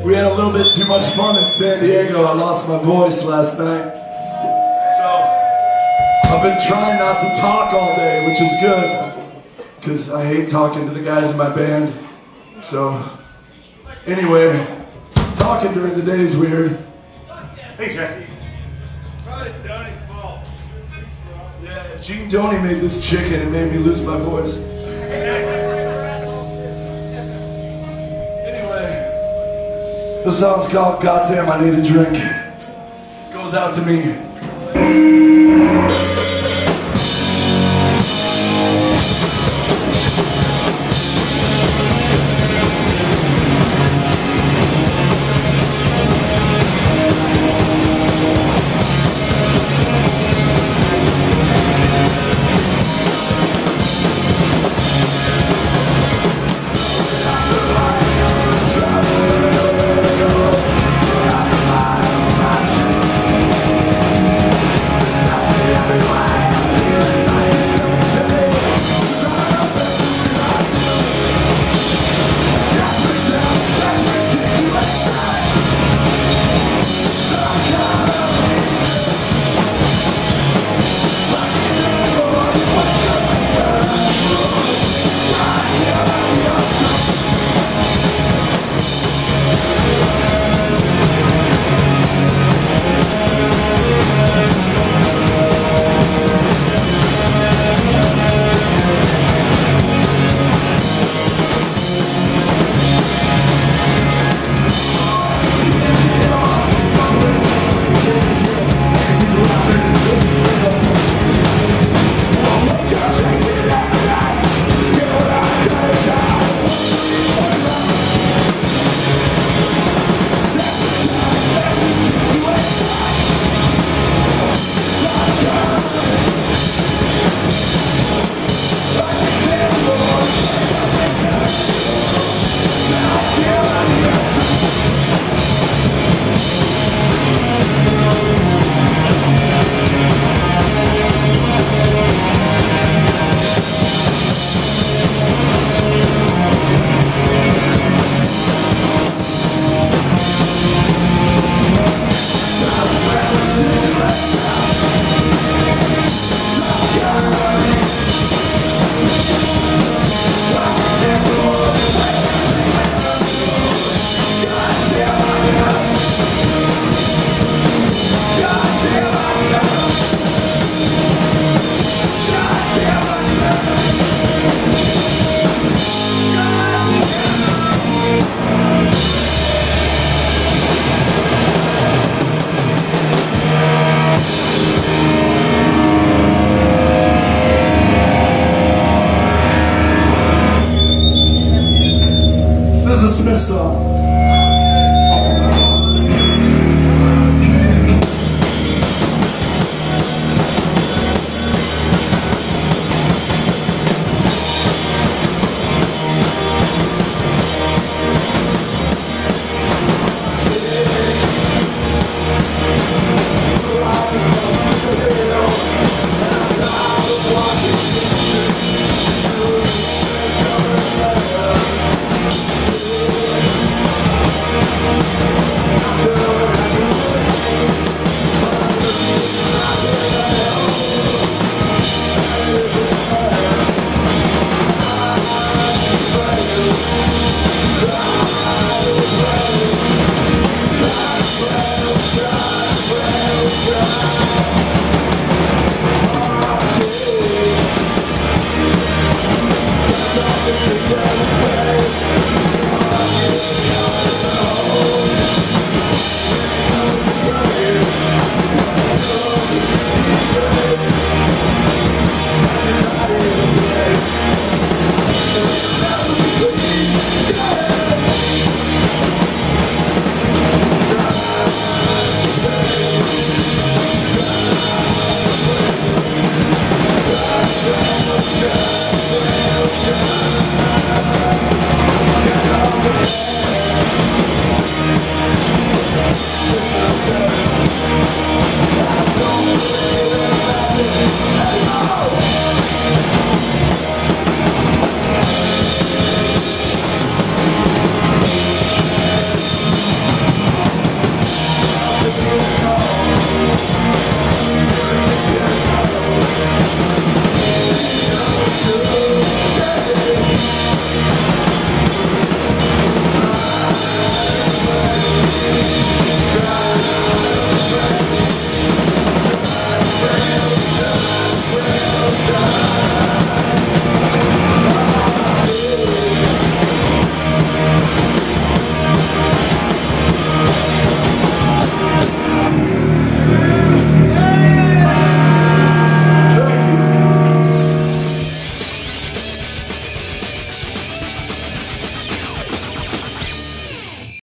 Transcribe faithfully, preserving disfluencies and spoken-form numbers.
We had a little bit too much fun in San Diego. I lost my voice last night. So, I've been trying not to talk all day, which is good, because I hate talking to the guys in my band. So, anyway, talking during the day is weird. Hey, Jesse. Probably Donnie's fault. Yeah, Jeane Donnie made this chicken and made me lose my voice. Anyway, the song's called Goddamn I Need a Drink. Goes out to me.